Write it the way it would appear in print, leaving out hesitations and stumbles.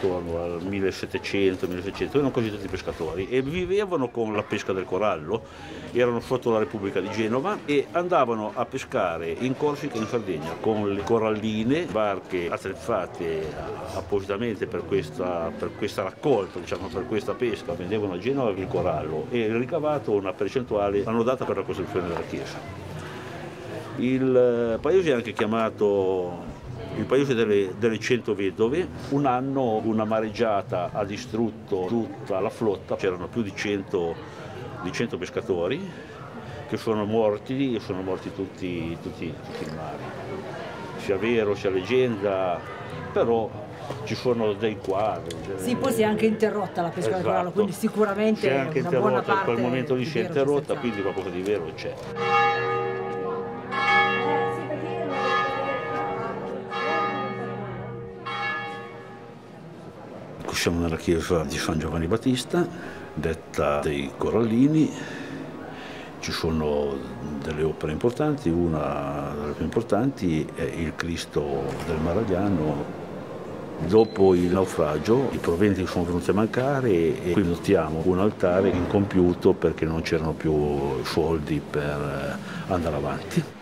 intorno al 1700-1600, erano quasi tutti pescatori e vivevano con la pesca del corallo, erano sotto la Repubblica di Genova e andavano a pescare in Corsica e in Sardegna con le coralline, barche attrezzate appositamente per questa raccolta, diciamo, per questa pesca, vendevano a Genova il corallo e il ricavato, una percentuale, l'hanno data per la costruzione della chiesa. Il paese è anche chiamato il paese delle 100 vedove. Un anno una mareggiata ha distrutto tutta la flotta, c'erano più di 100 pescatori che sono morti tutti in mare. Sia vero sia leggenda, però ci sono dei quadri. Sì, poi si è anche interrotta la pesca del corallo, quindi sicuramente si è anche una buona parte. In quel momento lì si è interrotta, quindi qualcosa di vero c'è. Siamo nella chiesa di San Giovanni Battista, detta dei Corallini. Ci sono delle opere importanti, una delle più importanti è il Cristo del Maragliano. Dopo il naufragio i proventi sono venuti a mancare e qui notiamo un altare incompiuto perché non c'erano più soldi per andare avanti.